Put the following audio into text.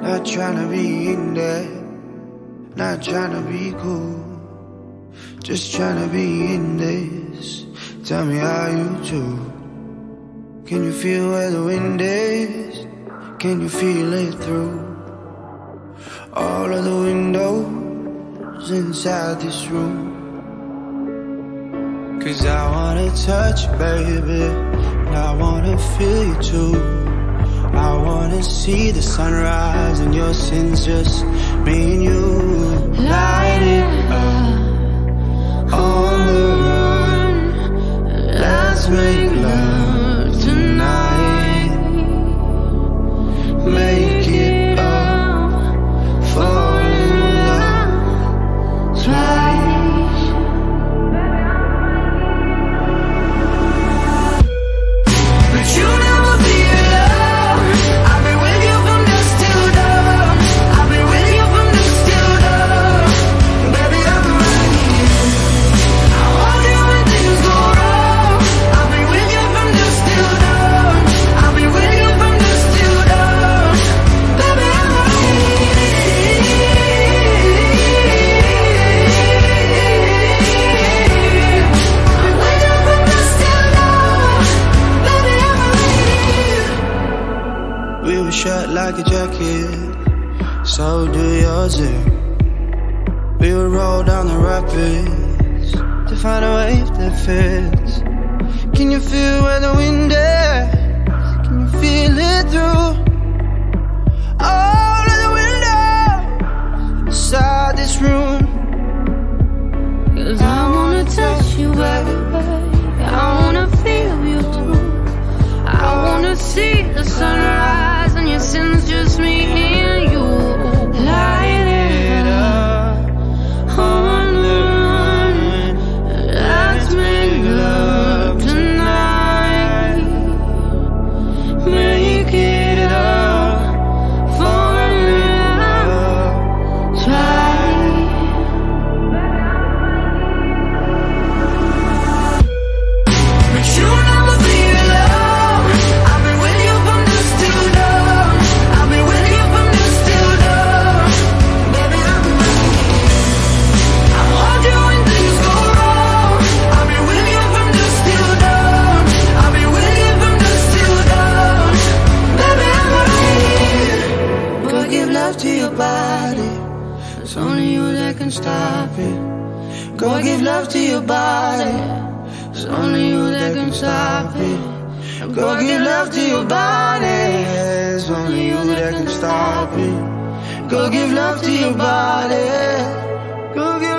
Not tryna be in there, not tryna be cool, just tryna be in this. Tell me how you do. Can you feel where the wind is? Can you feel it through all of the windows inside this room? 'Cause I wanna touch you, baby, and I wanna feel you too. I wanna see the sunrise and your sins, just me and you. Light it up on the run. Let's make love tonight. Make it up, fall in love twice. But you never be alone. I've been with you from dusk till dawn. I've been with you from dusk till dawn. Baby, I'm right here. I hold you when things go wrong. I've been with you from dusk till dawn. I've been with you from dusk till dawn. Baby, I'm right here. I'm with you from dusk till dawn. Baby, I'm right here. We were shut like a jacket, so do yours too. We would roll down the rapids to find a wave that fits. Can you feel where the wind is? Can you feel it through all of the windows inside this room? 'Cause I wanna touch you, baby. I wanna feel you too. I wanna see the sunrise and your sins, just me and you. Light it up on the run. Let's make love tonight. Make it up, fall in love twice. But you never be alone. I've been with you from dusk till dawn. I've been with you from dusk till dawn. Baby, I'm right here. I hold you when things go wrong. I've been with you from dusk till dawn. I've been with you from dusk till dawn. Baby, I'm right here. Go give love to your body, it's only you that can stop it. Go give love to your body, it's only you that can stop it. Go give love to your body, it's only you that can stop it. Go give love to your body, go give